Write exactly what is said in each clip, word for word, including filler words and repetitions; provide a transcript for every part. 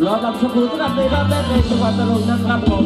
อรับชมทุกท่านในรับและในจังหวัดตรังนะครับผม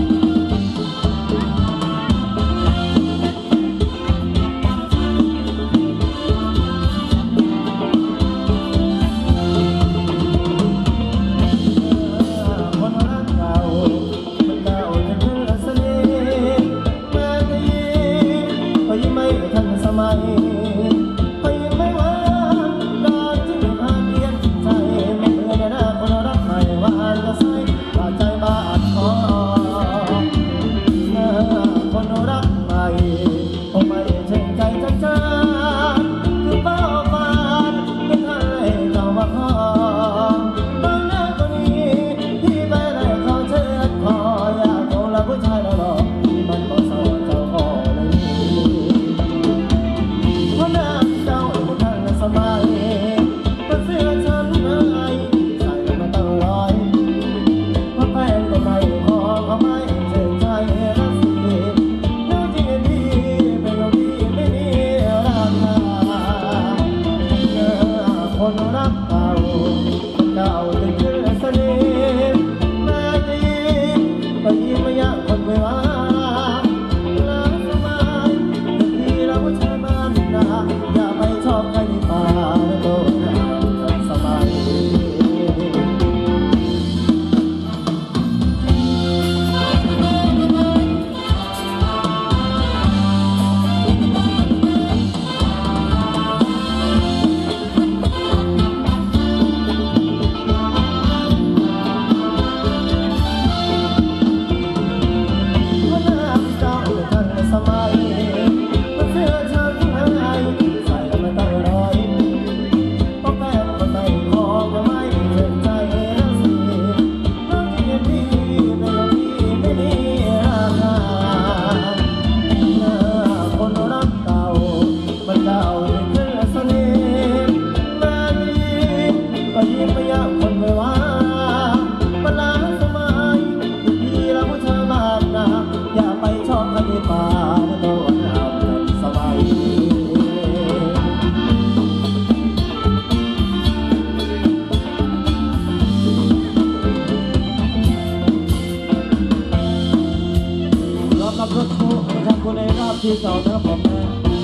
ที่สองนะครับผมนะ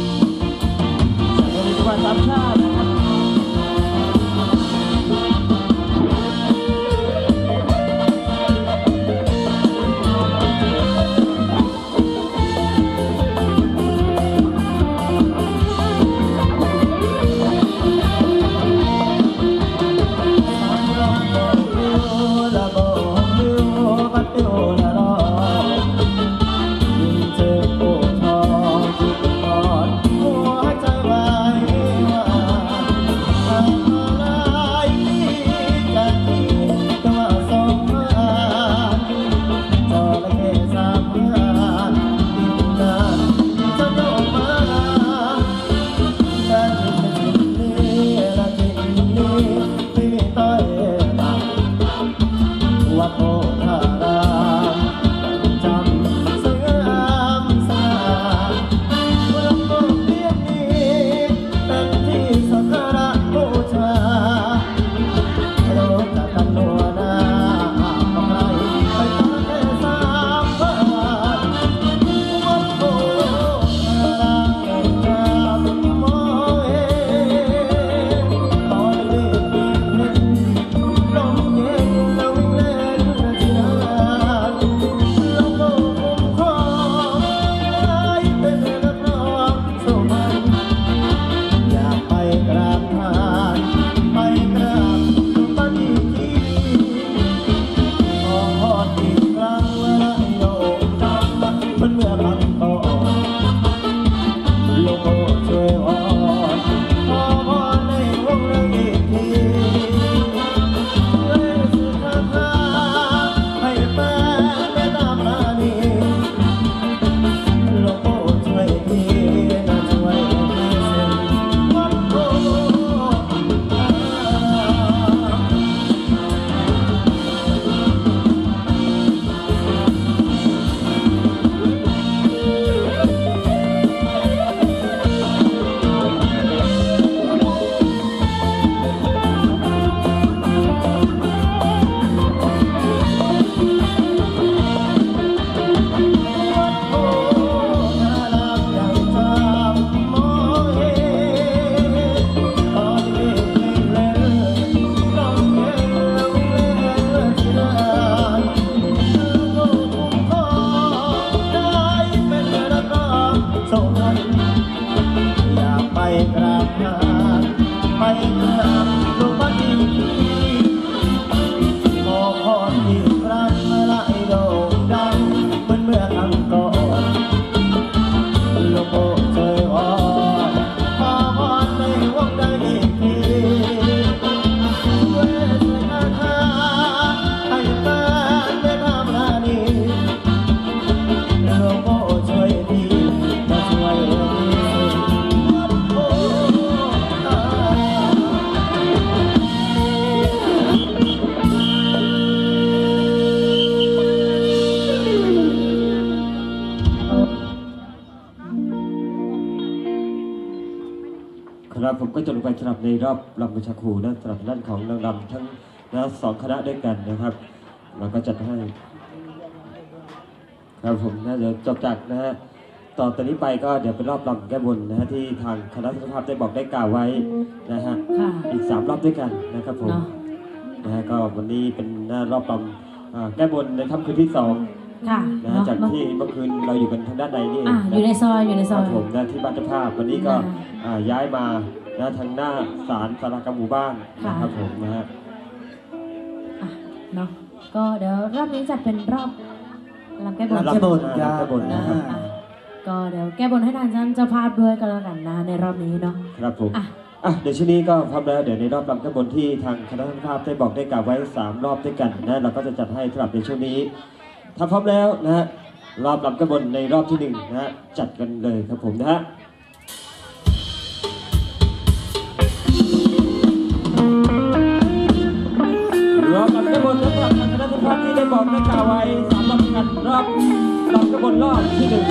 จากจังหวัดสามชาตินะครับเผมก็จะลงไปสลับในรอบลำประชาครูนะสลับด้านของนางรำทั้งนะสองคณะด้วยกันนะครับเราก็จัดให้ครับผมน่าจะจบจากนะฮะต่อตอนนี้ไปก็เดี๋ยวเป็นรอบลำแก้บนนะฮะที่ทางคณะสังฆภาพได้บอกได้กล่าวไว้นะฮะอีกสามรอบด้วยกันนะครับผมนะฮะก็วันนี้เป็นรอบลำแก้บนในค่ำคืนที่สองนะฮะจากที่เมื่อคืนเราอยู่กันทางด้านในนี่อยู่ในซอยอยู่ในซอยผมนะที่บ้านเจ้าภาพวันนี้ก็ย้ายมานะทางหน้าศาลสารกรรมหมู่บ้านนะครับผมนะฮะเนาะก็เดี๋ยวรอบนี้จัดเป็นรอบลำแก้บนแก้บนแก้บนนะครับก็เดี๋ยวแก้บนให้ทางเจ้าภาพด้วยก็แล้วกันนะในรอบนี้เนาะครับผมอ่ะเดี๋ยวช่วงนี้ก็พร้อมแล้วเดี๋ยวในรอบลำแก้บนที่ทางคณะสังฆภาพได้บอกได้กล่าวไว้สามรอบด้วยกันนะเราก็จะจัดให้สำหรับในช่วงนี้ถ้าพร้อมแล้วนะฮะรอบลำแก้บนในรอบที่หนึ่งนะฮะจัดกันเลยครับผมนะฮะรอบลำแก้บนสำหรับคณะสังฆภาพที่ได้บอกได้กล่าวไว้สามรอบกันรอบลำแก้บนรอบที่หนึ่ง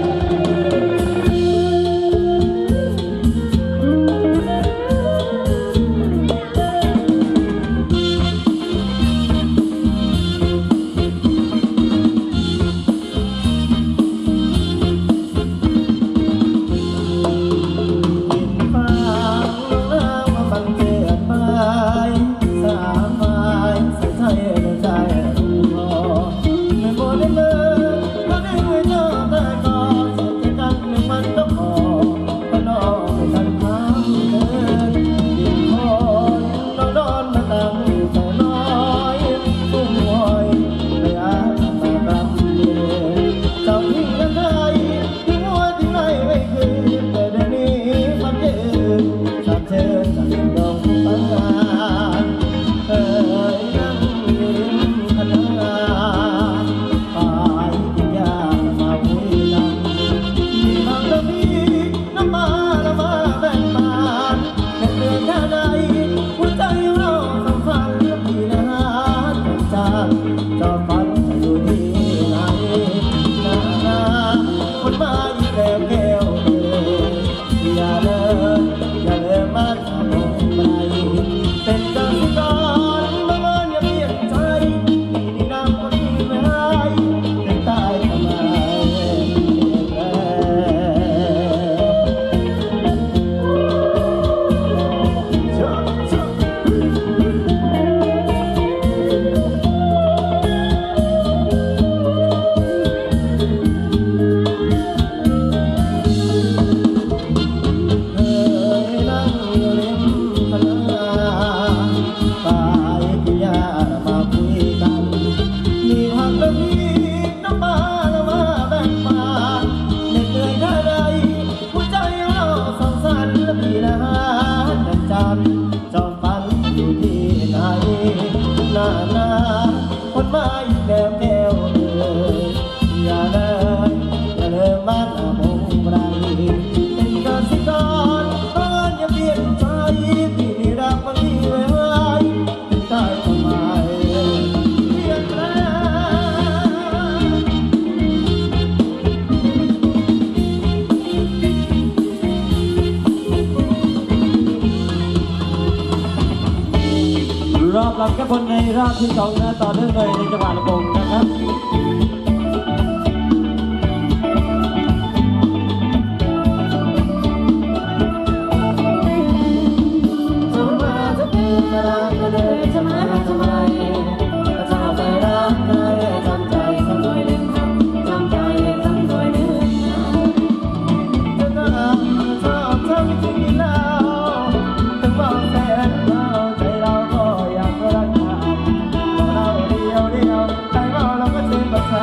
รอบลำแก้บนในรอบที่สองนะต่อเนื่องเลยในจังหวัดลำพูนนะครับใจเราก็อยากรักกันเราเดียวเดียวใจเราเราก็เชื่อ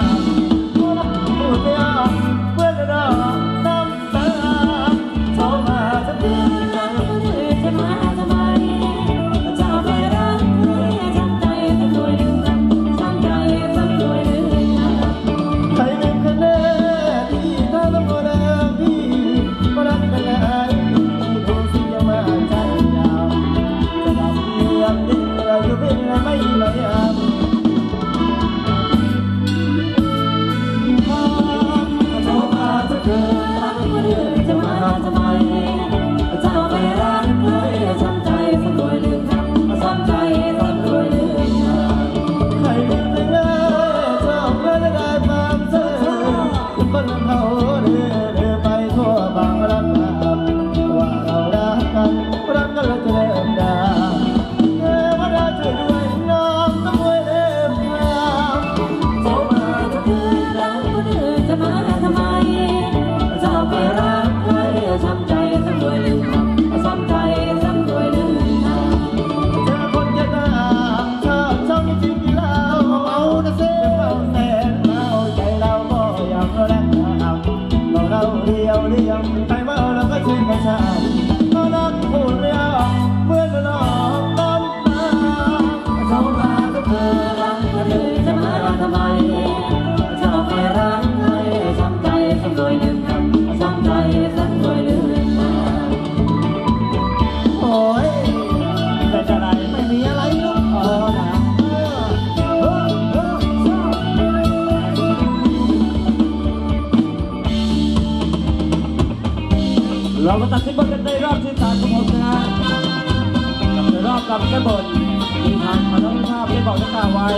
เรามาตัดสินบทกันในรอบที่สามของผมนะฮะกับในรอบลำแก้บนที่ทางคณะภาพได้บอกได้กล่าวไว้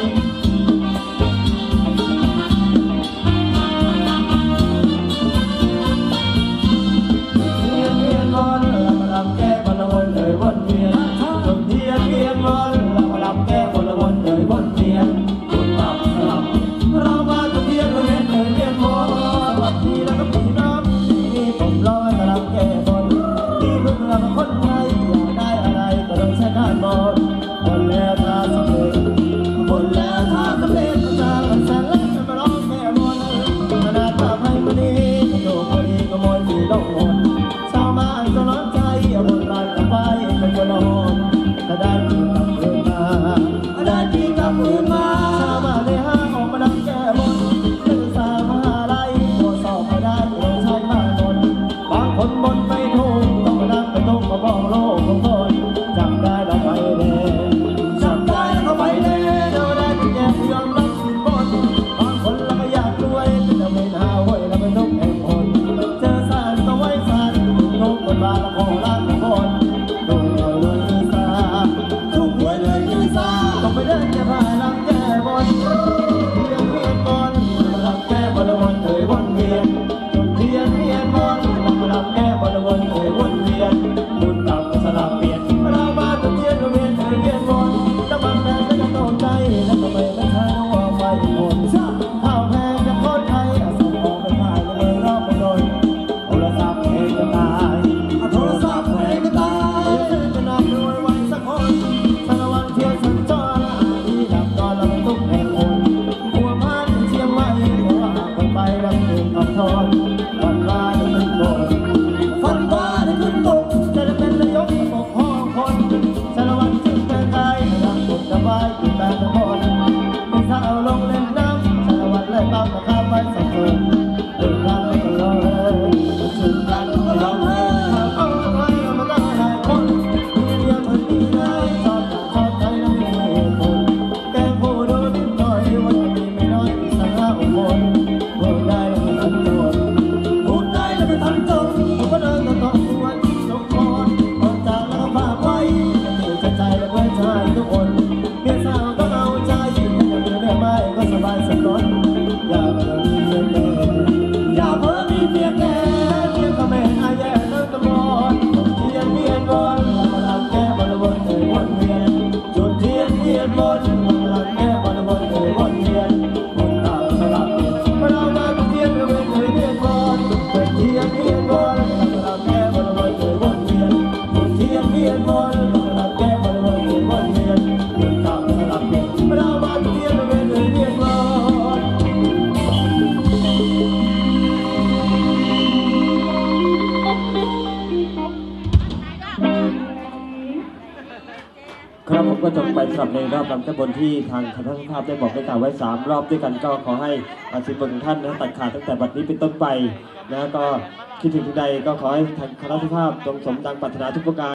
เวียนเวียนวนเรามาลำแก้บนวนเลยวนเวียนจนเทียนเวียนวนเรามาลำแก้บนวนเลยวนเวียนจุดตับสลับเรามาจนเทียนเวียนเลยเวียนวนสวัสดีแล้วก็ปีน้ำมีผมลอยมาลำแก้บนที่เพื่อนเราคนไทยอยากได้อะไรก็ต้องใช้ด้านบนบนแล้วถ้าสำเร็จบนแล้วถ้าสำเร็จจะกันแสนเล่นมาร้องแก้บนขนาดตาไพ่มันดีโยกพอดีก็มอยสีลงหนชาวบ้านก็ร้อนใจเอาบนร้านกาแฟเป็นคนละหนถ้าได้กินกับเพื่อนมาได้กินกับเพื่อนมาชาวบ้านในห้างออกมาดังแก้บนนักศึกษามหาลัยตรวจสอบไม่ได้ต้องใช้บ้านบนบางคนบนไม่ถูกต้องมาดังไปตรงมาบอกโลกของคนจำได้แล้วไปเลยจำได้แล้วก็ไปเลยเราได้ที่แก้ยอมรับสินบนบางคนเราก็อยากรวยแต่จะไม่หาไว้เราไม่ต้องแข่งคนเจอสารต้องไว้สารทุกคนบาละของรักของคนดูหน่อยเลยมีสาทุกหวยเลยมีสาต้องไปเดินแก้ผ้าลำแก้บนเพียงเพียงบนลำแก้บนละวนเลยวนเวียนจุดเทียนเพียงบนลำแก้บนละวนเลยวนเวียนบุญตับสลับเปลี่ยนเรามาจุดเทียนเวียนเลยเวียนบนน้ำมันแดงก็จะโดนใจแล้วก็ไม่ไม่ใช่ว่าไฟหมดข้าวแพงจะโคตรไทยส่งออกไปขายเลยรอบไปโดนโทรศัพท์เองก็ตายโทรศัพท์เองก็ตายซื้อจะนำรวยไว้สักคนสารวัตรเที่ยวสัญจรที่ดับนอนแล้วมันทุกแห่งคนหัวพันเชียงใหม่หัวคนไปรังเกียจกับทอนวันว่าจะขึ้นบนฝันว่าจะขึ้นบกจะได้เป็นนายกปกครองคนสารวัตรจึงเป็นใจรักคนจะไว้กินแต่ละคนเป็นสาวลงเล่นน้ำสารวัตรเลยตามมาข้ามไปสักคนเดินทางไปตลอดเลยถึงกันก็ร้องไห้เอาไว้มาได้หลายคนเรียกเหมือนดีเลยชอบจากชอบใจแล้วไม่มีเหตุผลแกพูดดูนิดหน่อยวันนี้ไม่น้อยสักห้าคนพูดได้แล้วไม่ทันโจทย์พูดได้แล้วไม่ทันโจทย์ผมก็เดินต่อต่อตัวที่สมพรออกจากแล้วก็ฝากไว้จะเสียใจและเพื่อนชายทุกคนเมียสาวก็เอาใจอย่าเบื่อได้ไหมก็สบายสักหน่อยอย่าเบื่อมีเมียแก่อย่าเบื่อมีเมียแก่เมียก็ไม่หายแย่นั่งตะบอนเทียนเทียนบนมาลำแก้บนวนเลยวนเวียนจุดเทียนเทียนบนมาลำแก้บนวนเลยวนเวียนวนตามสลับเปลี่ยนมาเรามาจุดเทียนเวียนเลยเวียนบนจุดเทียนเทียนบนมาลำแก้บนวนเลยวนเวียนจุดเทียนเทียนบนมาลำแก้บนวนเลยวนเวียนวนตามสลับเปลี่ยนมาเรามาจุดเทียนเวียนเลยเวียนบนครับผมก็จบไปสำหรับในรอบลำแก้บนที่ทางคณะภาพได้บอกได้กล่าวไว้สามรอบด้วยกันก็ขอให้อาชีพของท่านนะตัดขาดตั้งแต่บัดนี้เป็นต้นไปนะก็คิดถึงที่ใดก็ขอให้ทางคณะภาพจงสมดังปรารถนาทุกประการ